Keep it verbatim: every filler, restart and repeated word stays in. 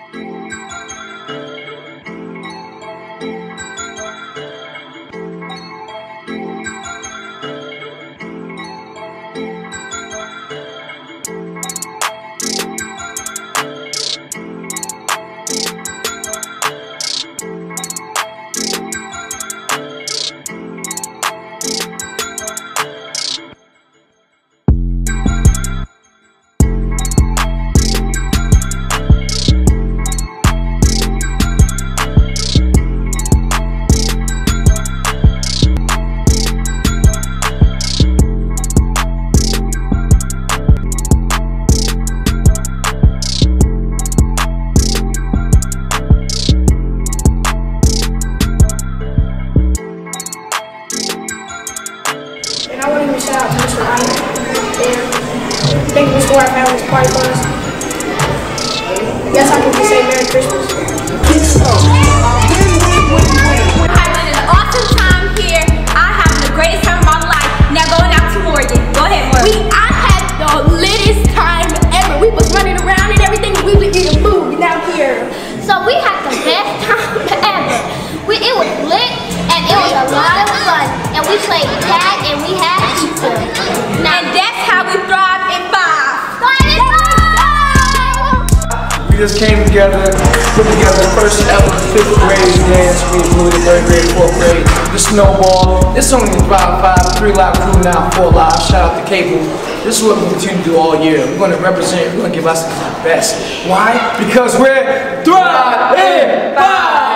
And I want to give a shout out to Mister Ryan. And thank you for scoring our family's party for us. Yes, I can just say Merry Christmas. We're having an awesome time here. I'm having the greatest time of my life. Now going out to Morgan. Go ahead, Morgan. We, I had the littest time ever. We was running around and everything. We was eating food down here. So we had the best time ever. We, it was lit and it was a lot of fun. And we played tag and we had pizza. Now, and that's how we thrive in five. Thrive in five! We just came together, put together the first ever fifth grade dance. We moved to third grade, fourth grade. The Snowball. It's only Thrive five, three live crew now, four live. Shout out to Cable. This is what we continue to do all year. We're going to represent, we're going to give us the best. Why? Because we're Thrive in five!